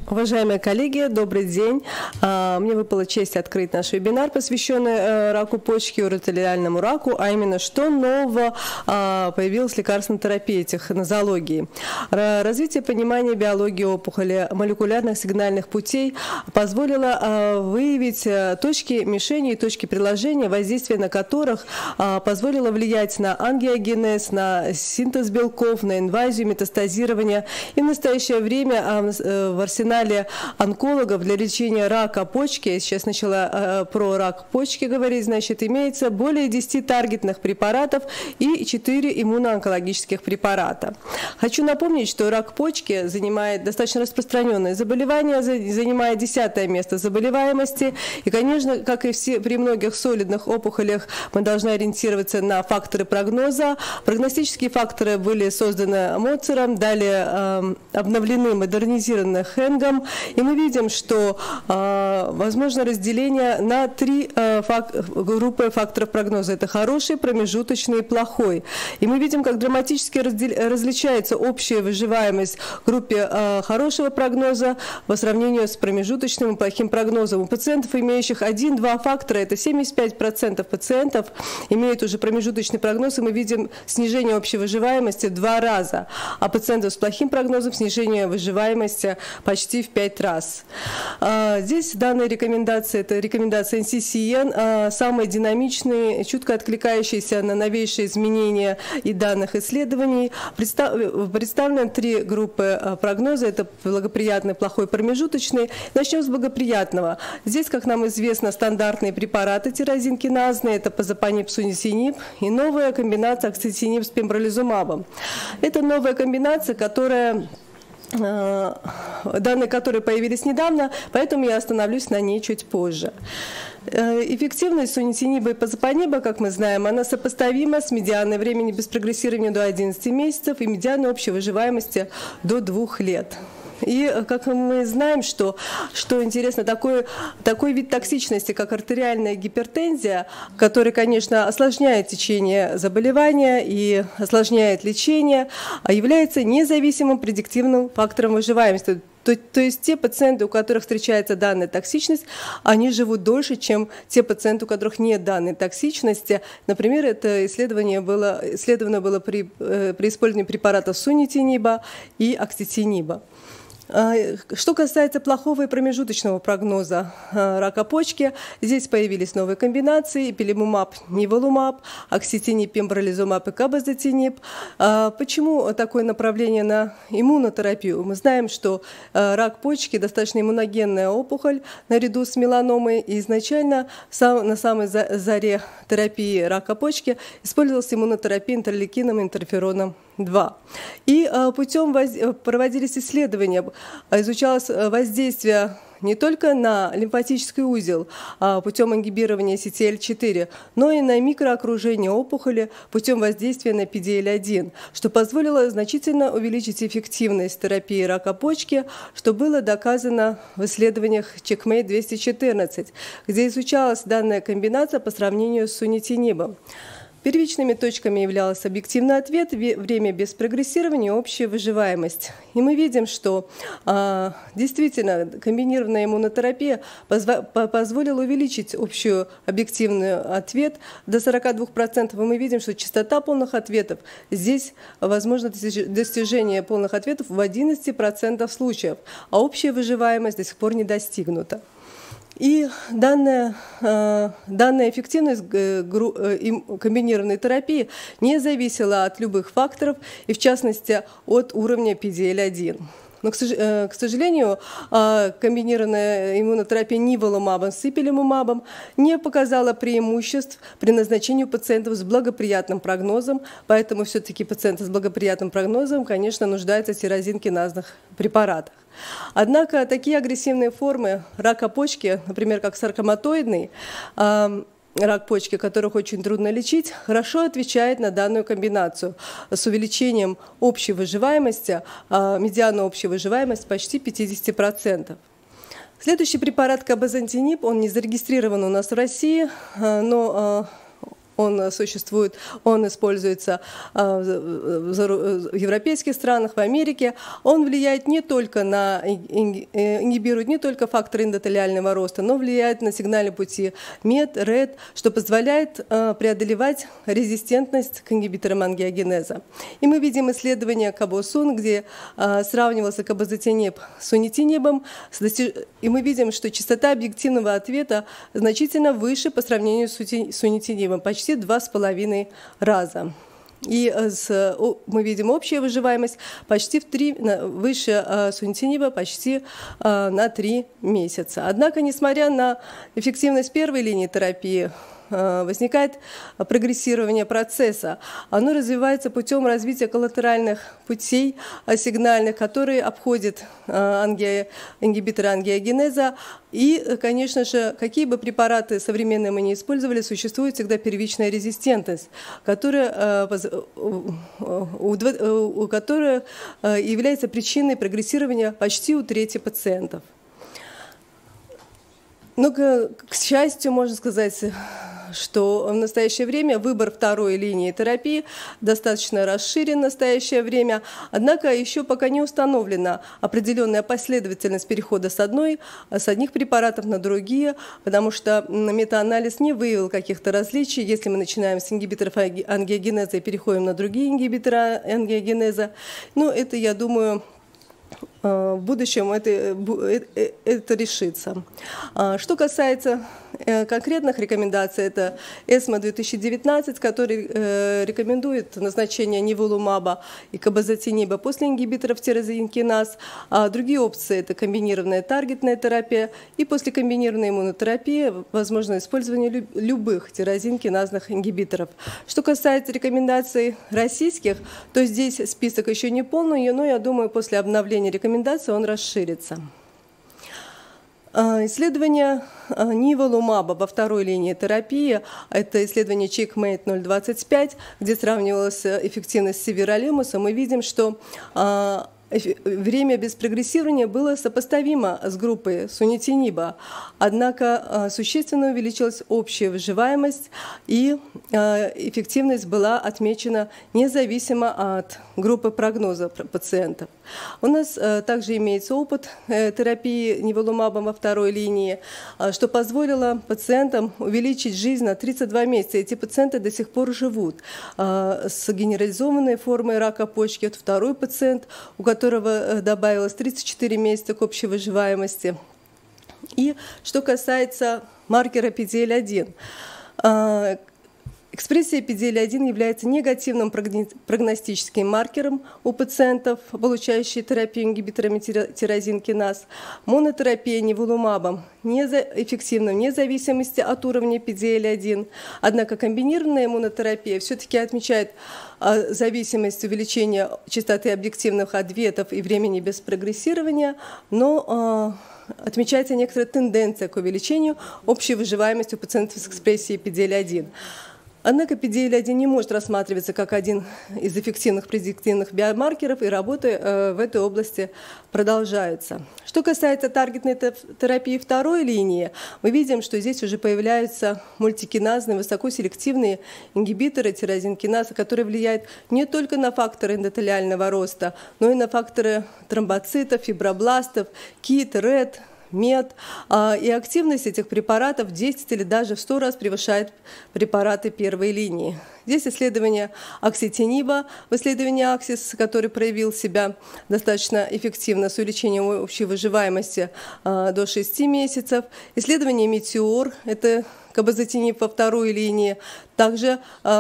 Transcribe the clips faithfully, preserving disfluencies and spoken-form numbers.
Уважаемые коллеги, добрый день. Мне выпала честь открыть наш вебинар, посвященный раку почки, уретериальному раку, а именно, что нового появилось в лекарственной терапии, технозоологии. Развитие понимания биологии опухоли, молекулярных сигнальных путей позволило выявить точки мишени и точки приложения, воздействие на которых позволило влиять на ангиогенез, на синтез белков, на инвазию, метастазирование. И в настоящее время в арсенале онкологов для лечения рака почки, я сейчас начала э, про рак почки говорить, значит, имеется более десяти таргетных препаратов и четыре иммуноонкологических препарата. Хочу напомнить, что рак почки занимает достаточно распространенное заболевание, занимает десятое место заболеваемости. И, конечно, как и все, при многих солидных опухолях, мы должны ориентироваться на факторы прогноза. Прогностические факторы были созданы Моцером, далее э, обновлены, модернизированы Хенгом. И мы видим, что э, возможно разделение на три э, фак группы факторов прогноза. Это хороший, промежуточный и плохой. И мы видим, как драматически различается общая выживаемость в группе э, хорошего прогноза по сравнению с промежуточным и плохим прогнозом. У пациентов, имеющих один-два фактора, это семьдесят пять процентов пациентов имеют уже промежуточный прогноз, и мы видим снижение общей выживаемости в два раза. А пациентов с плохим прогнозом снижение выживаемости почти в пять раз. Здесь данная рекомендация, это рекомендация эн си си эн, самые динамичные, чутко откликающиеся на новейшие изменения и данных исследований. Представлены три группы прогноза, это благоприятный, плохой, промежуточный. Начнем с благоприятного. Здесь, как нам известно, стандартные препараты тирозинкиназные, это пазопанип, сунитинип, и новая комбинация акситинип с пембролизумабом. Это новая комбинация, которая данные, которые появились недавно, поэтому я остановлюсь на ней чуть позже. Эффективность сунитиниба и пазопаниба, как мы знаем, она сопоставима с медианой времени без прогрессирования до одиннадцати месяцев и медианой общей выживаемости до двух лет. И как мы знаем, что, что интересно, такой, такой вид токсичности, как артериальная гипертензия, который, конечно, осложняет течение заболевания и осложняет лечение, является независимым предиктивным фактором выживаемости. То, то есть те пациенты, у которых встречается данная токсичность, они живут дольше, чем те пациенты, у которых нет данной токсичности. Например, это исследование было, исследовано было при, при использовании препаратов сунитиниба и акситиниба. Что касается плохого и промежуточного прогноза рака почки, здесь появились новые комбинации: пилимумаб, ниволумаб, акситинип, пембролизумаб и кабазатинип. Почему такое направление на иммунотерапию? Мы знаем, что рак почки достаточно иммуногенная опухоль наряду с меланомой, и изначально на самой заре терапии рака почки использовалась иммунотерапия интерлейкином и интерфероном два. И путем воз... проводились исследования, изучалось воздействие не только на лимфатический узел путем ингибирования си ти эл четыре, но и на микроокружение опухоли путем воздействия на пи ди эл один, что позволило значительно увеличить эффективность терапии рака почки, что было доказано в исследованиях чекмейт двести четырнадцать, где изучалась данная комбинация по сравнению с сунитинибом. Первичными точками являлся объективный ответ, время без прогрессирования и общая выживаемость. И мы видим, что а, действительно комбинированная иммунотерапия позволила увеличить общую объективный ответ до сорока двух процентов. И мы видим, что частота полных ответов, здесь возможно достижение полных ответов в одиннадцати процентах случаев, а общая выживаемость до сих пор не достигнута. И данная, данная эффективность комбинированной терапии не зависела от любых факторов, и в частности от уровня пи ди эл один. Но, к сожалению, комбинированная иммунотерапия ниволумабом с ипилимумабом не показала преимуществ при назначении пациентов с благоприятным прогнозом, поэтому все-таки пациенты с благоприятным прогнозом, конечно, нуждаются в тирозинкиназных препаратах. Однако такие агрессивные формы рака почки, например, как саркоматоидный рак почки, которых очень трудно лечить, хорошо отвечает на данную комбинацию с увеличением общей выживаемости, медиана общей выживаемости почти пятидесяти процентов. Следующий препарат кабазантинип, он не зарегистрирован у нас в России, но Он существует, он используется в европейских странах, в Америке. Он влияет не только на, ингибирует не только факторы эндотелиального роста, но влияет на сигнальные пути мет, рет, что позволяет преодолевать резистентность к ингибиторам ангиогенеза. И мы видим исследование Кабо-Сун, где сравнивался кабазитиниб с сунитинибом, и мы видим, что частота объективного ответа значительно выше по сравнению с сунитинибом, почти два с половиной раза. И с, мы видим общая выживаемость почти в три, выше сунитиниба почти на три месяца. Однако, несмотря на эффективность первой линии терапии, возникает прогрессирование процесса. Оно развивается путем развития коллатеральных путей сигнальных, которые обходят анги... ингибиторы ангиогенеза. И, конечно же, какие бы препараты современные мы не использовали, существует всегда первичная резистентность, которая, которая является причиной прогрессирования почти у трети пациентов. Но, к, к счастью, можно сказать, что в настоящее время выбор второй линии терапии достаточно расширен в настоящее время, однако еще пока не установлена определенная последовательность перехода с, одной, с одних препаратов на другие, потому что метаанализ не выявил каких-то различий, если мы начинаем с ингибиторов ангиогенеза и переходим на другие ингибиторы ангиогенеза. Ну, это, я думаю, в будущем это, это решится. Что касается конкретных рекомендаций, это эсмо две тысячи девятнадцать, который рекомендует назначение ниволумаба и кабазитиниба после ингибиторов тирозинкиназ. А другие опции – это комбинированная таргетная терапия, и после комбинированной иммунотерапии возможно использование любых тирозинкиназных ингибиторов. Что касается рекомендаций российских, то здесь список еще не полный, но я думаю, после обновления рекомендаций он расширится. Исследование ниволумаба во второй линии терапии, это исследование чекмейт ноль двадцать пять, где сравнивалась эффективность с северолимусом. Мы видим, что время без прогрессирования было сопоставимо с группой сунитиниба, однако существенно увеличилась общая выживаемость, и эффективность была отмечена независимо от группы прогноза пациентов. У нас также имеется опыт терапии ниволумабом во второй линии, что позволило пациентам увеличить жизнь на тридцать два месяца. Эти пациенты до сих пор живут с генерализованной формой рака почки. Это второй пациент, у которого добавилось тридцать четыре месяца к общей выживаемости. И что касается маркера пи ди эл один, экспрессия пи ди эл один является негативным прогностическим маркером у пациентов, получающих терапию ингибиторами тирозинкиназ. Монотерапия ниволумабом эффективна вне зависимости от уровня пи ди эл один. Однако комбинированная иммунотерапия все-таки отмечает зависимость увеличения частоты объективных ответов и времени без прогрессирования, но отмечается некоторая тенденция к увеличению общей выживаемости у пациентов с экспрессией пи ди эл один. Однако пи ди эл один не может рассматриваться как один из эффективных предиктивных биомаркеров, и работы в этой области продолжаются. Что касается таргетной терапии второй линии, мы видим, что здесь уже появляются мультикиназные, высокоселективные ингибиторы тирозинкиназа, которые влияют не только на факторы эндотелиального роста, но и на факторы тромбоцитов, фибробластов, кит, рет, мет, и активность этих препаратов в десять или даже в сто раз превышает препараты первой линии. Здесь исследование окситиниба, в исследовании Аксис, который проявил себя достаточно эффективно с увеличением общей выживаемости до шести месяцев. Исследование Метеор, это кабазитиниб во второй линии, также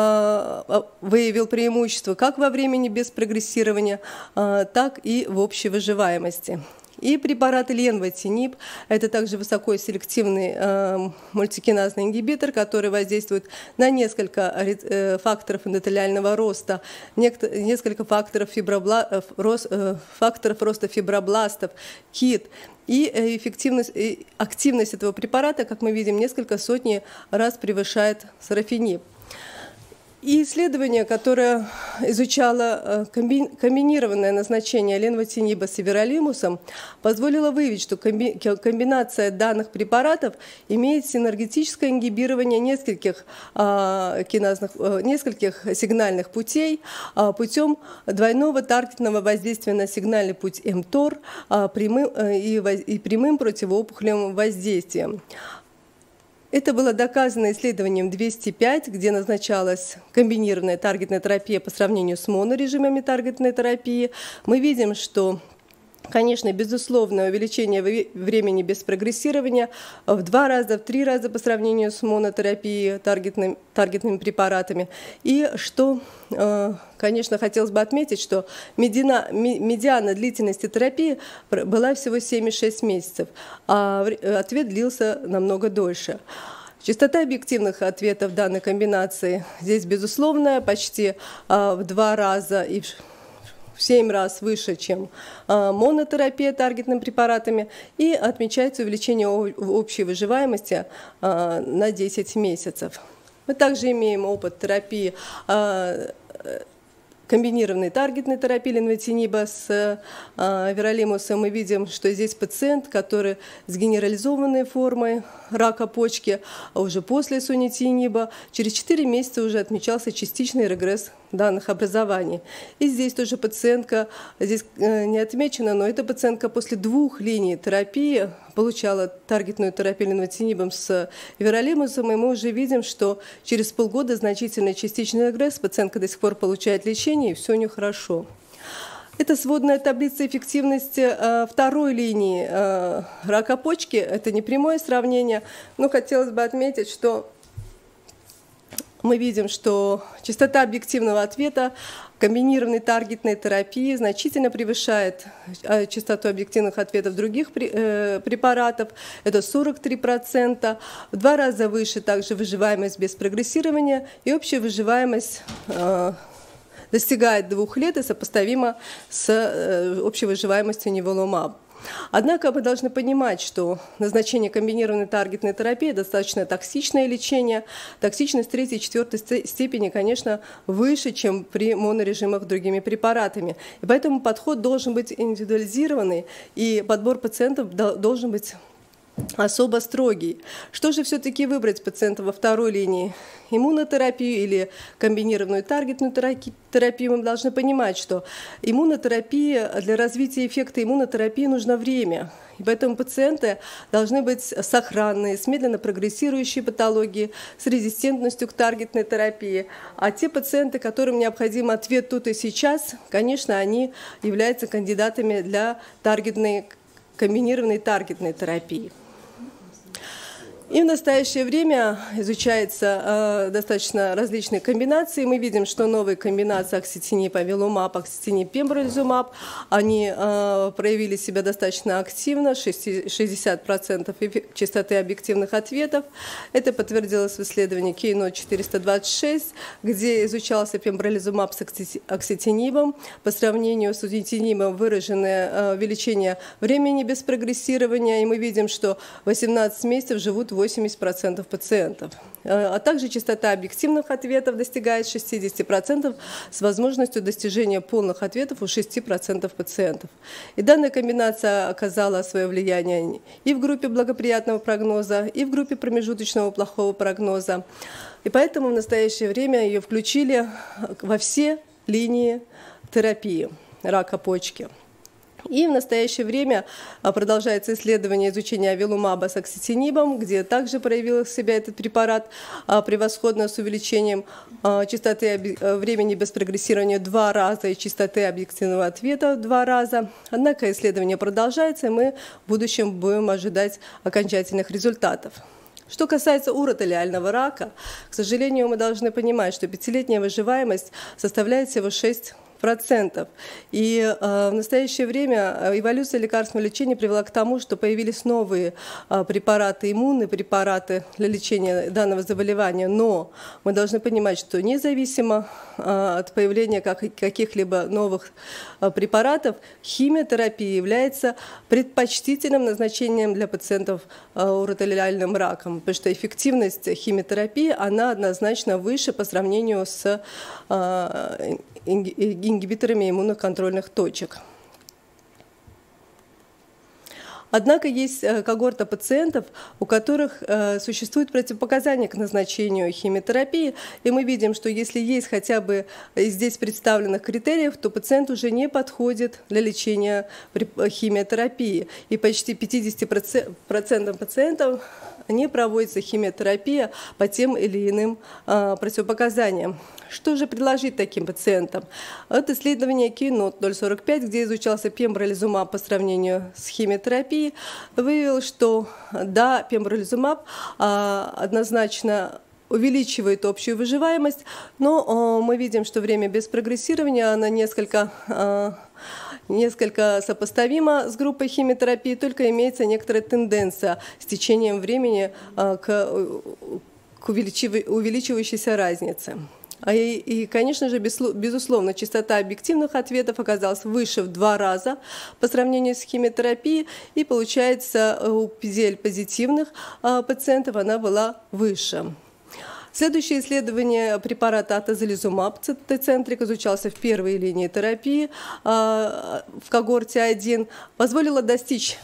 выявил преимущество как во времени без прогрессирования, так и в общей выживаемости. И препарат ленвотиниб – это также высокоселективный э, мультикиназный ингибитор, который воздействует на несколько э, факторов эндотелиального роста, несколько факторов, фибробла, рост, э, факторов роста фибробластов, кит. И эффективность, и активность этого препарата, как мы видим, несколько сотни раз превышает сарафиниб. И исследование, которое изучало комбинированное назначение ленвотиниба с эверолимусом, позволило выявить, что комбинация данных препаратов имеет синергетическое ингибирование нескольких, киназных, нескольких сигнальных путей путем двойного таргетного воздействия на сигнальный путь МТОР и прямым противоопухолевым воздействием. Это было доказано исследованием двести пять, где назначалась комбинированная таргетная терапия по сравнению с монорежимами таргетной терапии. Мы видим, что, конечно, безусловное увеличение времени без прогрессирования в два раза, в три раза по сравнению с монотерапией таргетными, таргетными препаратами. И что, конечно, хотелось бы отметить, что медиана, медиана длительности терапии была всего семь и шесть месяцев, а ответ длился намного дольше. Частота объективных ответов данной комбинации здесь безусловная, почти в два раза и в семь раз выше, чем монотерапия таргетными препаратами, и отмечается увеличение общей выживаемости на десять месяцев. Мы также имеем опыт терапии, комбинированной таргетной терапии ленвотиниба с эверолимусом. Мы видим, что здесь пациент, который с генерализованной формой рака почки, а уже после сунитиниба, через четыре месяца уже отмечался частичный регресс данных образований. И здесь тоже пациентка, здесь не отмечена, но эта пациентка после двух линий терапии получала таргетную терапию ленвотинибом с эверолимусом, и мы уже видим, что через полгода значительный частичный регресс, пациентка до сих пор получает лечение, и все у нее хорошо. Это сводная таблица эффективности э, второй линии э, рака почки. Это не прямое сравнение, но хотелось бы отметить, что мы видим, что частота объективного ответа комбинированной таргетной терапии значительно превышает частоту объективных ответов других препаратов. Это сорок три процента, в два раза выше также выживаемость без прогрессирования, и общая выживаемость достигает двух лет и сопоставима с общей выживаемостью ниволумаб. Однако мы должны понимать, что назначение комбинированной таргетной терапии достаточно токсичное лечение. Токсичность третьей и четвертой степени, конечно, выше, чем при монорежимах другими препаратами. И поэтому подход должен быть индивидуализированный, и подбор пациентов должен быть особо строгий. Что же все-таки выбрать пациента во второй линии? Иммунотерапию или комбинированную таргетную терапию? Мы должны понимать, что иммунотерапия, для развития эффекта иммунотерапии нужно время. И поэтому пациенты должны быть сохранные, с медленно прогрессирующей патологией, с резистентностью к таргетной терапии. А те пациенты, которым необходим ответ тут и сейчас, конечно, они являются кандидатами для таргетной, комбинированной таргетной терапии. И в настоящее время изучаются э, достаточно различные комбинации. Мы видим, что новые комбинации акситиниб, авилумаб, акситиниб, пембролизумаб, они э, проявили себя достаточно активно, шестьдесят процентов частоты объективных ответов. Это подтвердилось в исследовании Кейнот четыреста двадцать шесть, где изучался пембролизумаб с акситинибом. По сравнению с сунитинибом выраженное э, увеличение времени без прогрессирования, и мы видим, что восемнадцать месяцев живут восемьдесят процентов пациентов. А также частота объективных ответов достигает шестидесяти процентов с возможностью достижения полных ответов у шести процентов пациентов. И данная комбинация оказала свое влияние и в группе благоприятного прогноза, и в группе промежуточного плохого прогноза. И поэтому в настоящее время ее включили во все линии терапии рака почки. И в настоящее время продолжается исследование изучения авилумаба с акситинибом, где также проявил себя этот препарат превосходно с увеличением частоты времени без прогрессирования в два раза и частоты объективного ответа в два раза. Однако исследование продолжается, и мы в будущем будем ожидать окончательных результатов. Что касается уротелиального рака, к сожалению, мы должны понимать, что пятилетняя выживаемость составляет всего шесть процентов. процентов. И э, в настоящее время эволюция лекарственного лечения привела к тому, что появились новые э, препараты, иммунные препараты для лечения данного заболевания. Но мы должны понимать, что независимо э, от появления как, каких-либо новых э, препаратов, химиотерапия является предпочтительным назначением для пациентов э, уротелиальным раком, потому что эффективность химиотерапии, она однозначно выше по сравнению с э, ингибиторами иммуноконтрольных точек. Однако есть когорта пациентов, у которых э, существуют противопоказания к назначению химиотерапии, и мы видим, что если есть хотя бы из здесь представленных критериев, то пациент уже не подходит для лечения химиотерапии. И почти пятьдесят процентов пациентов не проводится химиотерапия по тем или иным э, противопоказаниям. Что же предложить таким пациентам? Это исследование Keynote ноль сорок пять, где изучался пембролизумаб по сравнению с химиотерапией, выявил, что да, пембролизумаб а, однозначно увеличивает общую выживаемость, но а, мы видим, что время без прогрессирования она несколько, а, несколько сопоставима с группой химиотерапии, только имеется некоторая тенденция с течением времени а, к, к увеличивающейся разнице. И, и, конечно же, безусловно, частота объективных ответов оказалась выше в два раза по сравнению с химиотерапией, и получается, у пи ди эл-позитивных пациентов она была выше. Следующее исследование препарата атезолизумаб Тецентрик изучался в первой линии терапии в когорте один, позволило достичь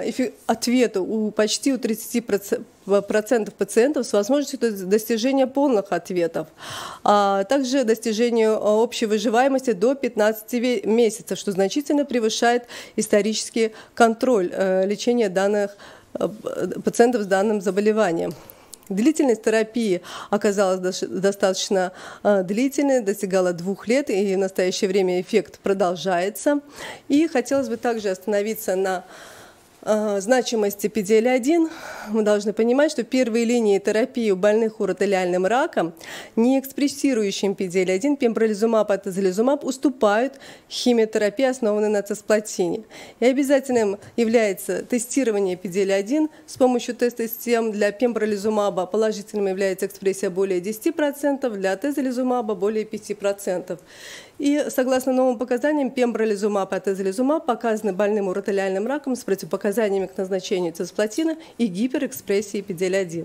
ответа у почти у тридцати процентов пациентов с возможностью достижения полных ответов, а также достижению общей выживаемости до пятнадцати месяцев, что значительно превышает исторический контроль лечения данных пациентов с данным заболеванием. Длительность терапии оказалась достаточно длительной, достигала двух лет, и в настоящее время эффект продолжается. И хотелось бы также остановиться на значимости пи ди эл один. Мы должны понимать, что первые линии терапии у больных уротелиальным раком, не экспрессирующим пи ди эл один, пембролизумаб и атезолизумаб, уступают химиотерапии, основанной на цисплатине. И обязательным является тестирование пи ди эл один с помощью тест-систем. Для пембролизумаба положительным является экспрессия более десяти процентов, для атезолизумаба более пяти процентов. И согласно новым показаниям, пембролизумаб и атезолизумаб показаны больным уротелиальным раком с противопоказаниями к назначению цисплатина и гиперэкспрессией пи ди эл один.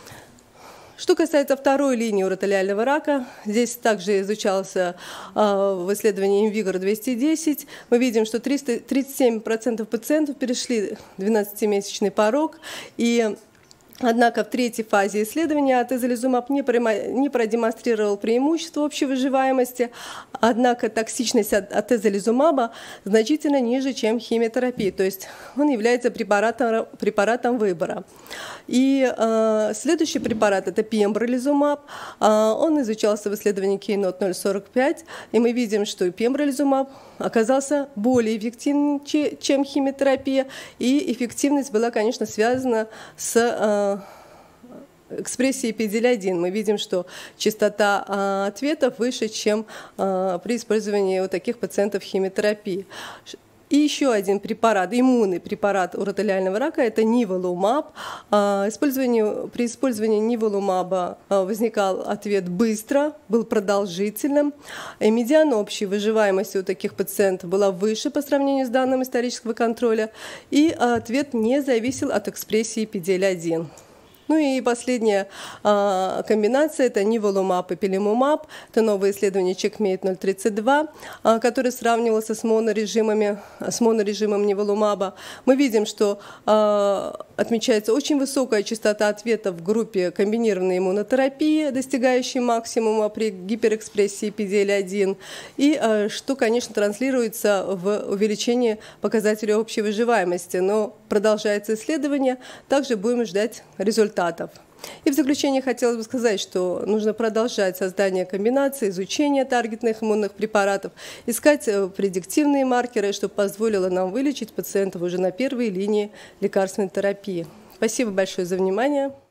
Что касается второй линии уротелиального рака, здесь также изучался э, в исследовании Инвигор двести десять. Мы видим, что тридцать семь процентов пациентов перешли двенадцатимесячный порог, и однако в третьей фазе исследования атезолизумаб не продемонстрировал преимущество общей выживаемости, однако токсичность атезолизумаба значительно ниже, чем химиотерапия, то есть он является препаратом, препаратом выбора. И э, следующий препарат – это пембролизумаб. Э, он изучался в исследовании Keynote ноль сорок пять, и мы видим, что пембролизумаб оказался более эффективным, чем химиотерапия, и эффективность была, конечно, связана с э, экспрессией пи ди эл один. Мы видим, что частота э, ответов выше, чем э, при использовании у таких пациентов химиотерапии. И еще один препарат, иммунный препарат уротелиального рака, это ниволумаб. Использование, при использовании ниволумаба возникал ответ быстро, был продолжительным. И медиана общей выживаемости у таких пациентов была выше по сравнению с данным исторического контроля. И ответ не зависел от экспрессии пи ди эл один. Ну и последняя а, комбинация – это ниволумаб и пилимумаб. Это новое исследование Checkmate ноль тридцать два, а, которое сравнивался с монорежимами, с монорежимом ниволумаба. Мы видим, что а, отмечается очень высокая частота ответов в группе комбинированной иммунотерапии, достигающей максимума при гиперэкспрессии пи ди эл один, и а, что, конечно, транслируется в увеличении показателей общей выживаемости. Но продолжается исследование, также будем ждать результатов. И в заключение хотелось бы сказать, что нужно продолжать создание комбинаций, изучение таргетных иммунных препаратов, искать предиктивные маркеры, что позволило нам вылечить пациентов уже на первой линии лекарственной терапии. Спасибо большое за внимание.